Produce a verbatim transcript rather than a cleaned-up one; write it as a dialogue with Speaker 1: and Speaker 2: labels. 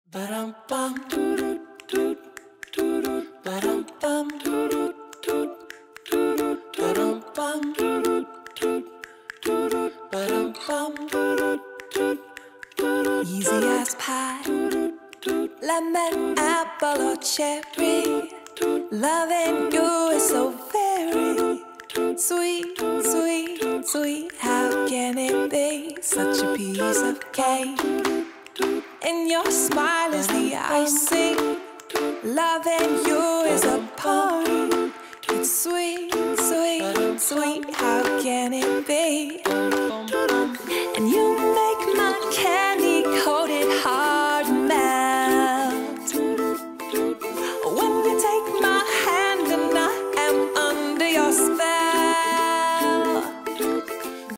Speaker 1: Ba-dum-bum, doo-doo, doo-doo, ba-dum-bum, doo-doo, doo-doo, ba-dum-bum, doo-doo, doo-doo, ba-dum-bum, doo-doo, doo-doo. Easy as pie, lemon, apple or cherry. Loving you is so very sweet, sweet, sweet. How can it be such a piece of cake? And your smile is the icing. Loving you is a party. It's sweet, sweet, sweet. How can it be? And you